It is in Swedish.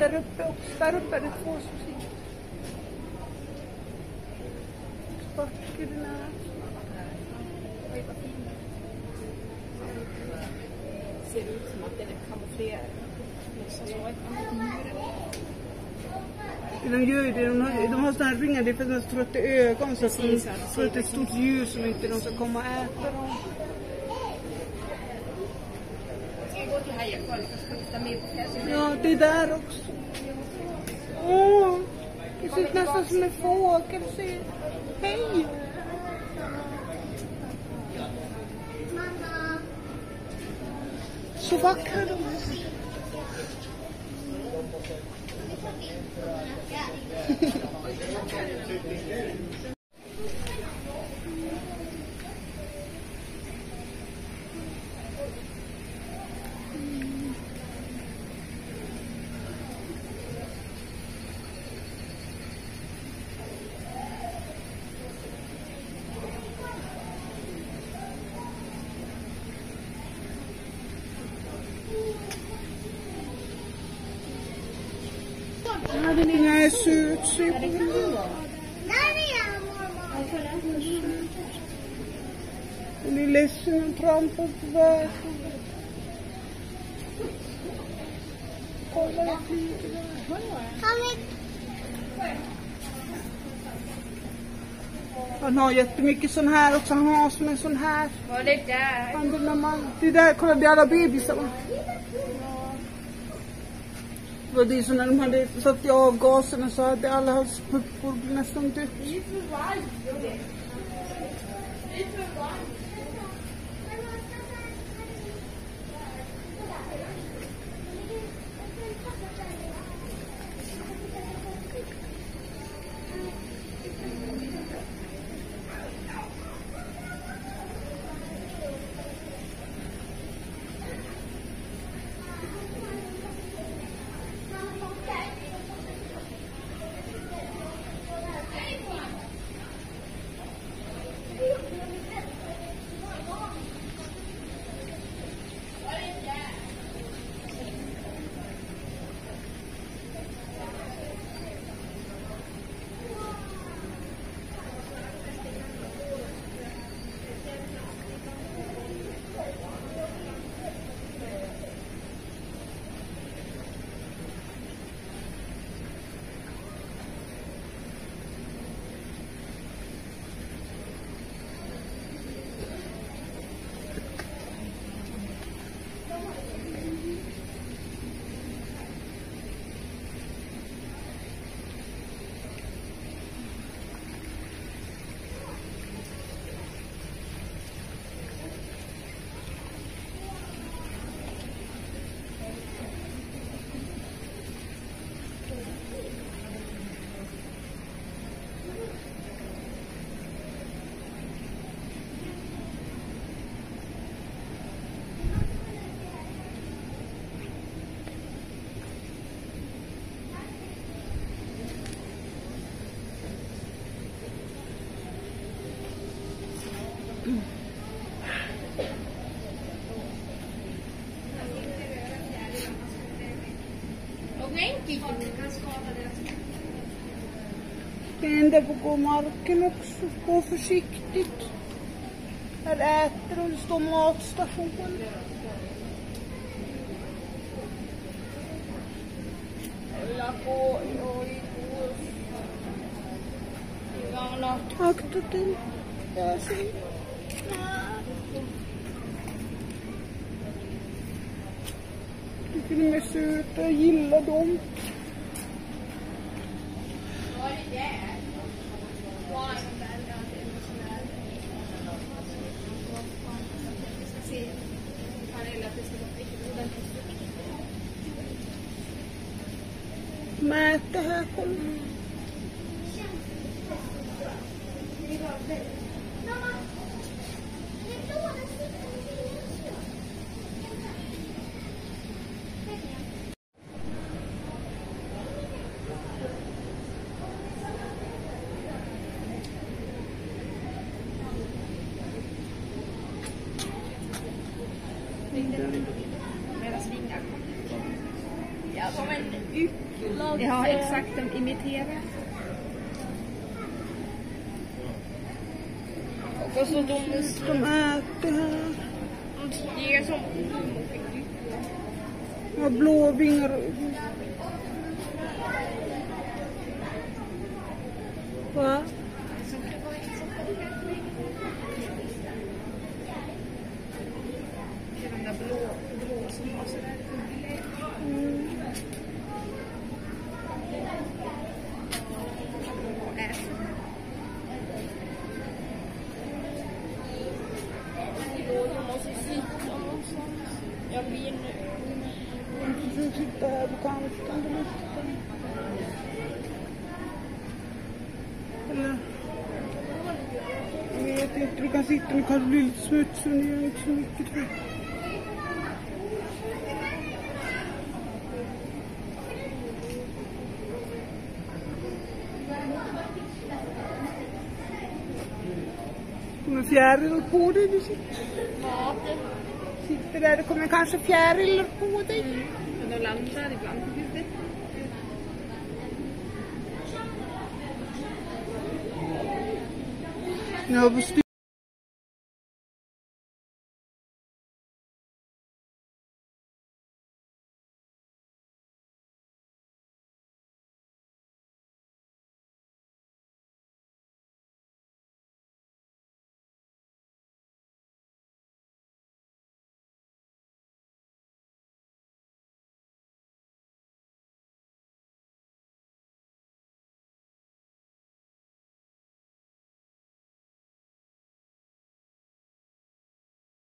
där uppe också. Där uppe är det 2 som sitter. Sportgurorna. Ser ut som att den är kamouflerad. De gör ju det, de har sådana här ringar, det är för att de tror att det är ögon så att de tror att det är ett stort djur som inte de ska komma och äta dem. Ja, det är där också. Åh, det ser ut nästan som en fågel. Hej! Så vackra de är. Ja, den är söt. Den är ledsen och trampar på vägen. Kolla vad fint det är. Han har jättemycket sån här också. Han har som en sån här. Vad är det där? Det där, kolla det är alla bebisar. Det var det så när de hade satt i avgaserna så hade alla hans puppor nästan dött. Den där på gå marken också. Gå försiktigt. Här äter och det står matstation. Akta dig. Jag ser. De är söta, jag gillar dem. Mät det här, kolla. Deras vingar. Ja. Ja, som en ycklag. Ja, exakt. De imiterar. Och så de äter här. Det är som Har blå vingar. Va? de där blå som har sådär och äter. Jag måste sitta någonstans. Jag blir nu. Du sitter här på kanten. Eller? Jag vet inte, du kan sitta, du kan bli lite smutsig, men det gör inte så mycket tror jag. Kommer fjäril på dig, du sitter där, det kommer kanske fjäril på dig. Men de landar ibland på huvudet. Ja,